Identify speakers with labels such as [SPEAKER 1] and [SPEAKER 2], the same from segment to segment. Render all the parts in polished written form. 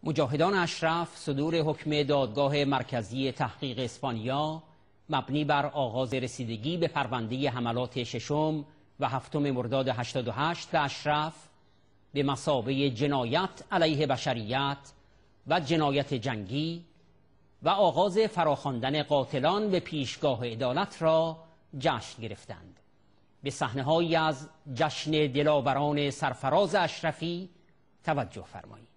[SPEAKER 1] مجاهدان اشرف صدور حکم دادگاه مرکزی تحقیق اسپانیا مبنی بر آغاز رسیدگی به پرونده حملات ششم و هفتم مرداد 88 به اشرف به مثابه جنایت علیه بشریت و جنایت جنگی و آغاز فراخواندن قاتلان به پیشگاه عدالت را جشن گرفتند. به صحنه‌هایی از جشن دلاوران سرفراز اشرفی توجه فرمایید.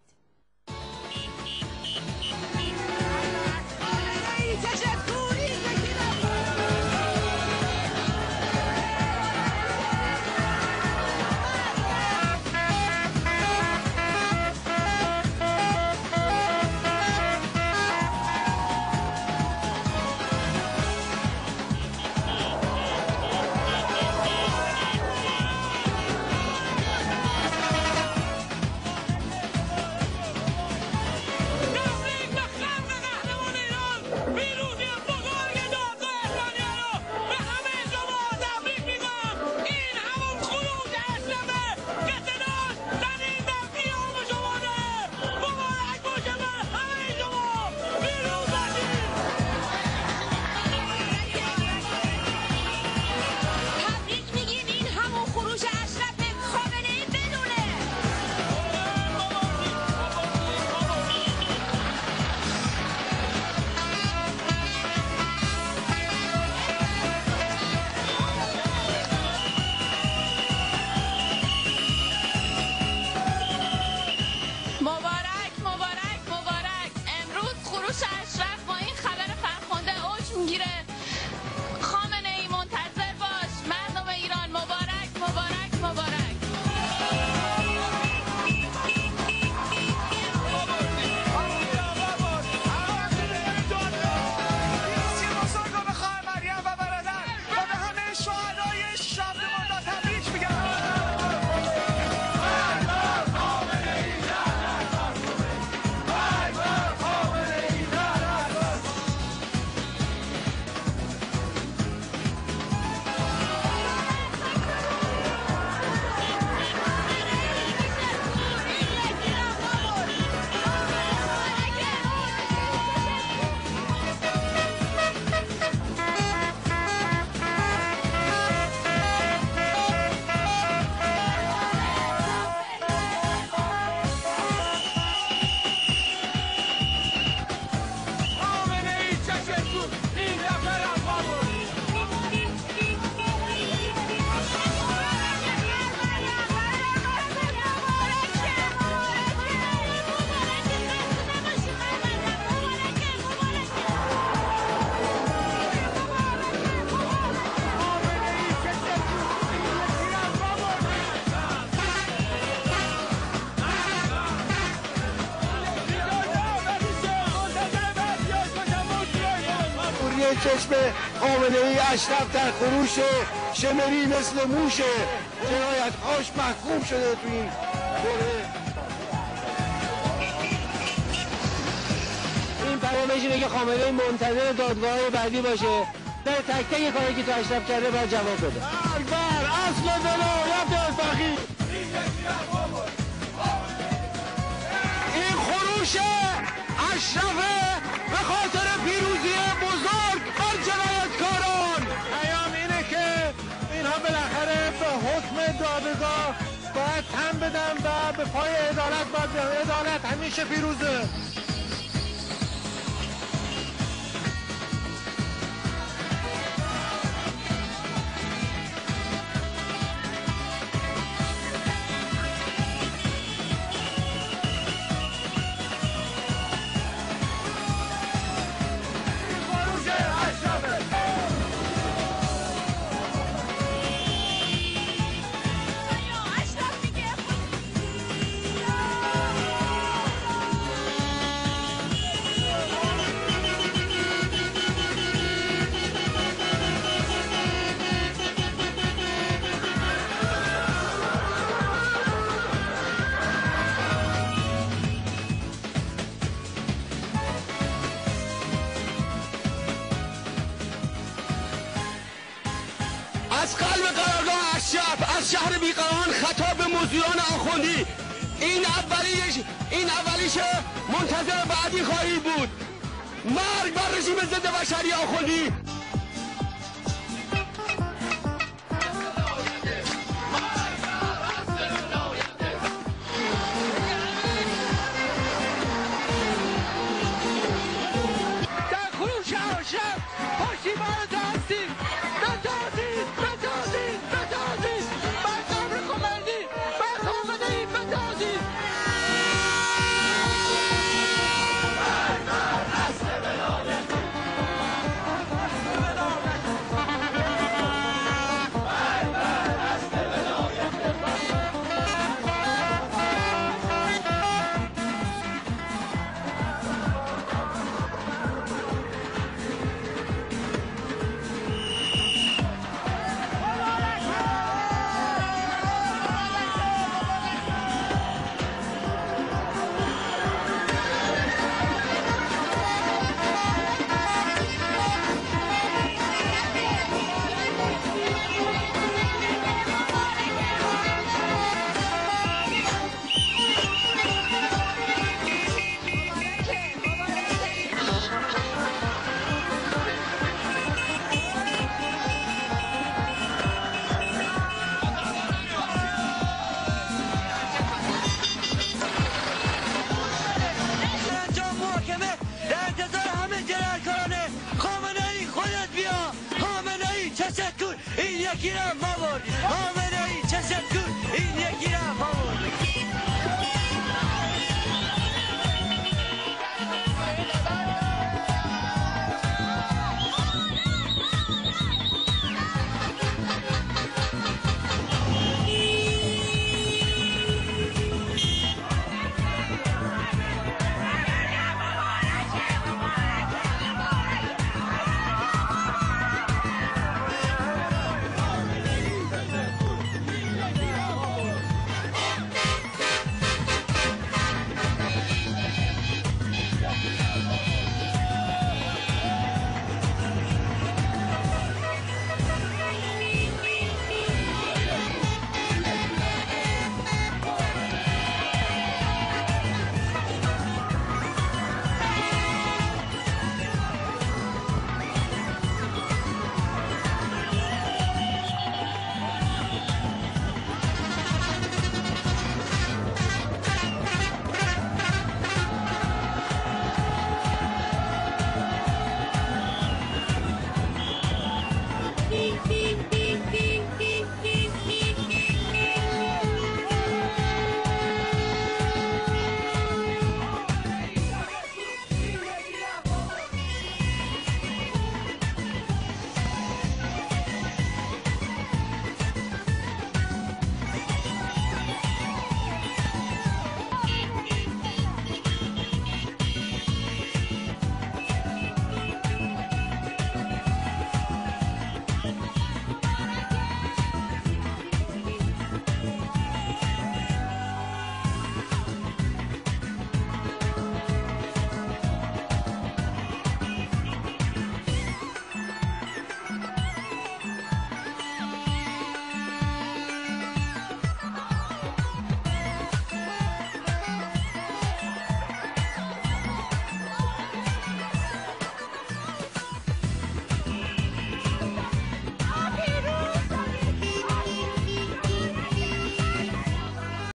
[SPEAKER 2] چشم خامنه‌ای اشرف در خروش شمری مثل موشه، جنایت‌هاش محکوم شده تو این دوره.
[SPEAKER 3] این پیامش اینه که خامنه‌ای منتظر دادگاه بعدی باشه، در تک تک کاری که تو اشرف کرده باید جواب بده.
[SPEAKER 2] بر اصل ولایت فقیه این خروش اشرف به خاطر پیروزی بزرگ بر جنایتکاران.
[SPEAKER 4] پیام اینه که اینها بالاخره به حکم دادگاه باید تن بدن و به پای عدالت باید بیان. عدالت همیشه پیروزه.
[SPEAKER 2] از قلب قرارگاه اشرف از شهر بیقران خطاب به موضوعان آخوندی این اولیش منتظر بعدی خواهید بود. مرگ بر رژیم ضد بشری آخوندی.
[SPEAKER 4] در خروش عاشق پشتیبان تو هستیم. بتازید بتازید بتازید بر قبر خمینی بر خامنه‌ای بتازید. تشکر این یکی را ما بردیم. خامنه‌ای تشکر.